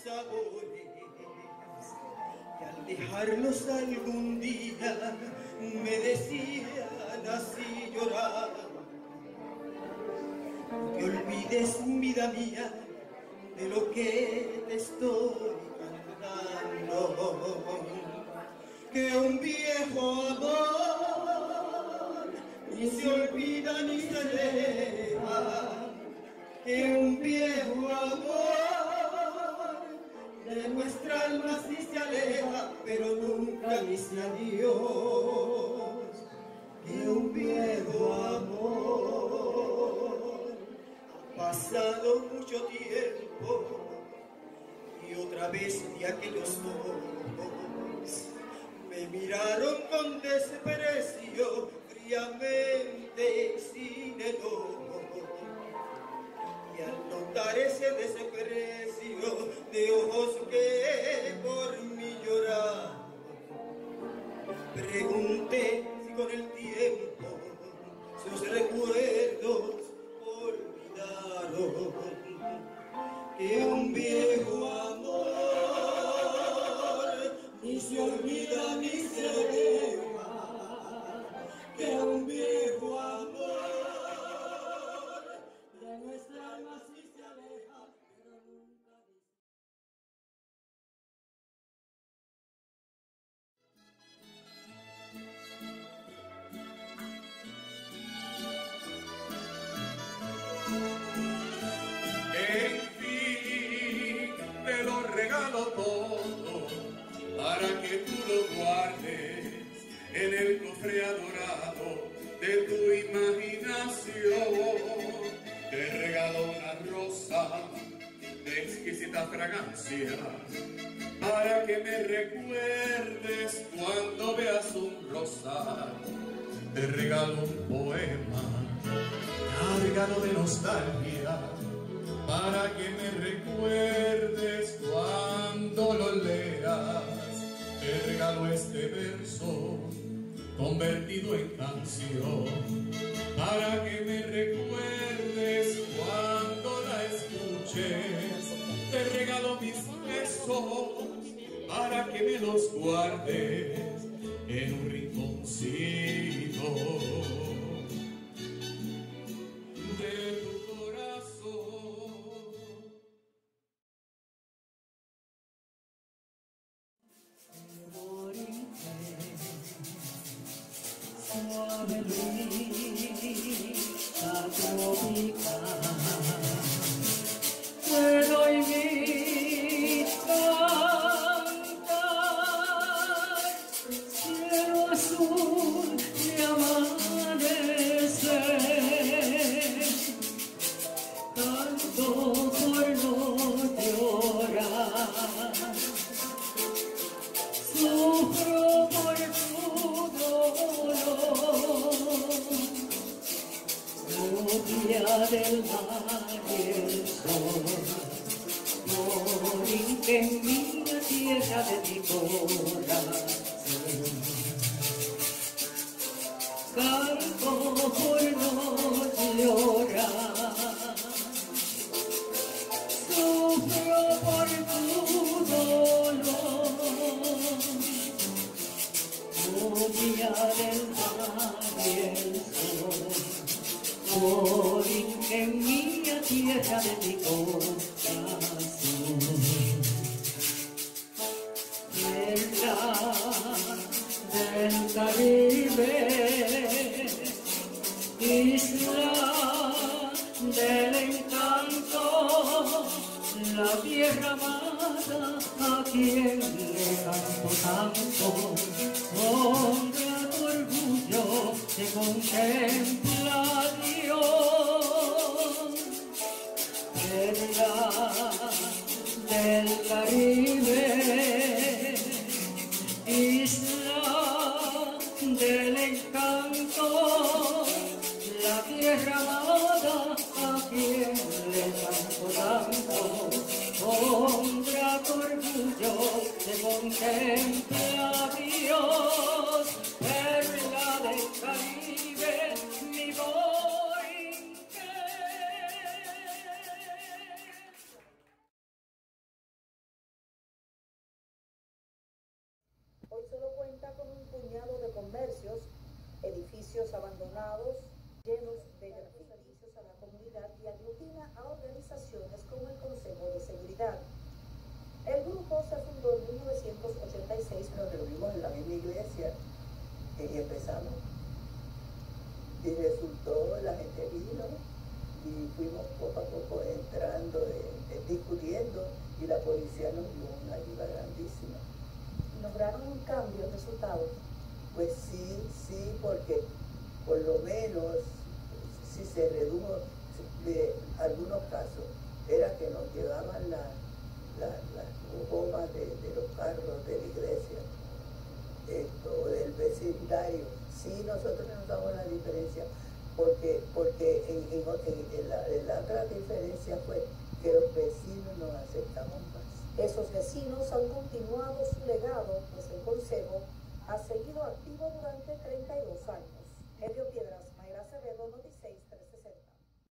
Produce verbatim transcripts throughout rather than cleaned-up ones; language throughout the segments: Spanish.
sabores, y al dejarlos algún día me decían así llorar: no te olvides, vida mía, de lo que te estoy cantando, que un viejo amor ni se olvida ni se deja, que un viejo amor de nuestra alma sí se aleja, pero nunca dice adiós, que un viejo amor. Ha pasado mucho tiempo y otra vez de aquellos ojos me miraron con desprecio, fríamente y sin enojo. Y al notar ese desprecio de ojos que por mí lloraron, pregunté si con el tiempo sus recuerdos olvidaron, que un viejo amor ni se olvida ni se deja, que un viejo amor de nuestra alma sí se aleja, pero nunca dice. En fin, te lo regalo todo para que tú lo guardes en el cofre adorado de tu imaginación. Te regalo una rosa de exquisita fragancia para que me recuerdes cuando veas un rosal. Te regalo un poema cargado de nostalgia para que me recuerdes cuando lo leas. Te regalo este verso convertido en canción para que me recuerdes cuando la escuches. Te regalo mis besos para que me los guardes en un rinconcito de tu corazón. Suave brisa tropical, te doy mi cantar, cielo azul de amanecer, canto por no llorar, sufro por tu dolor, lluvia del mar y el sol, morir en mi tierra de mi corazón, canto por no llorar, sufro por tu dolor, lluvia del mar y el sol, morir en mi tierra de mi corazón. Tierra del Caribe, isla del encanto, la tierra amada a quien le canto tanto, honra tu orgullo te contempla Dios. Tierra del Caribe, isla del encanto, la tierra amada a quien le canto tanto, honra tu orgullo te contempla Dios. Perla del Caribe, mi voz. cuenta con un puñado de comercios, edificios abandonados, llenos de servicios a la comunidad y aglutina a organizaciones como el Consejo de Seguridad. El grupo se fundó en mil novecientos ochenta y seis, nos reunimos en la misma iglesia y empezamos. Y resultó, la gente vino y fuimos poco a poco entrando, eh, eh, discutiendo, y la policía nos dio una ayuda grandísima. ¿Lograron un cambio, resultados? Pues sí, sí, porque por lo menos si se redujo de algunos casos, era que nos llevaban las la, la gomas de, de los carros de la iglesia, esto, del vecindario. Sí, nosotros notamos la diferencia, porque, porque en, en, en, en, la, en la otra diferencia fue que los vecinos nos aceptamos más. Esos vecinos han continuado su legado, pues el Consejo ha seguido activo durante treinta y dos años. Medio Piedras, Mayra Acevedo, Notiseis trescientos sesenta.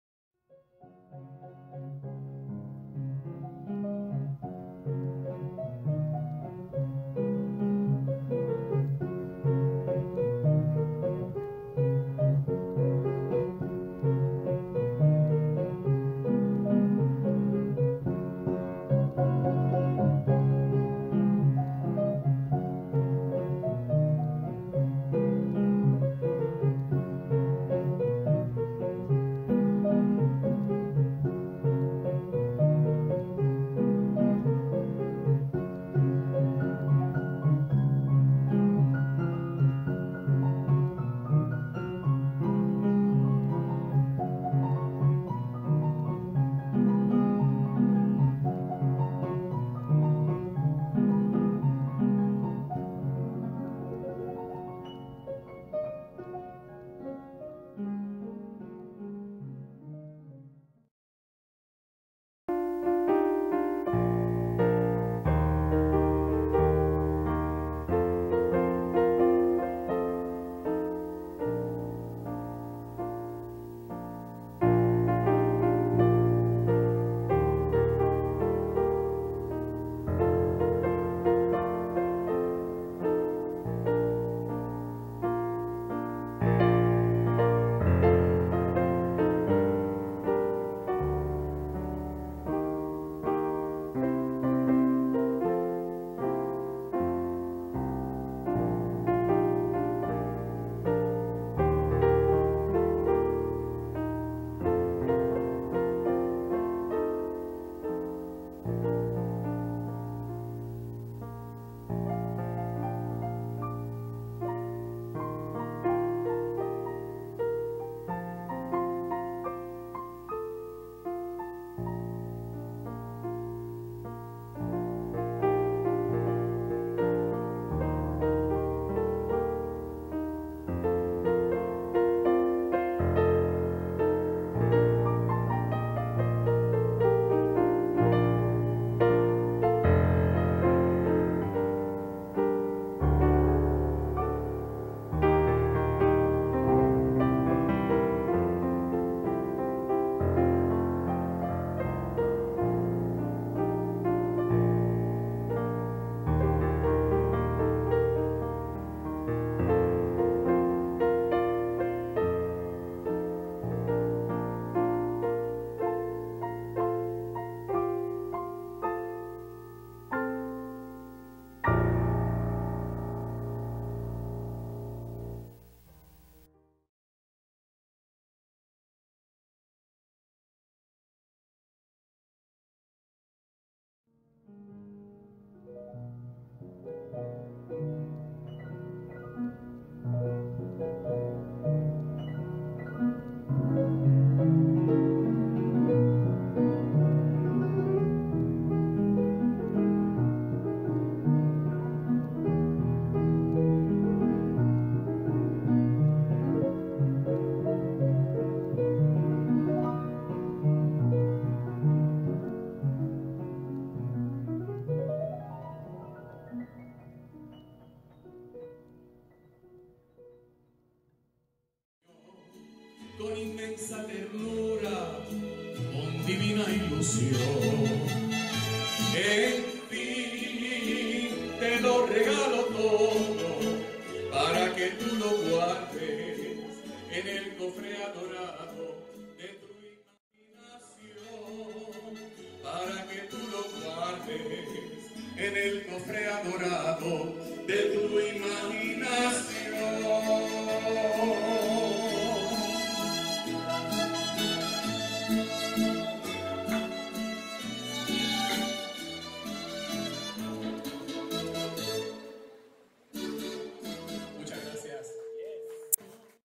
Con inmensa ternura, con divina ilusión, en fin te lo regalo todo. adorado de tu imaginación, para que tú lo guardes en el cofre adorado de tu imaginación.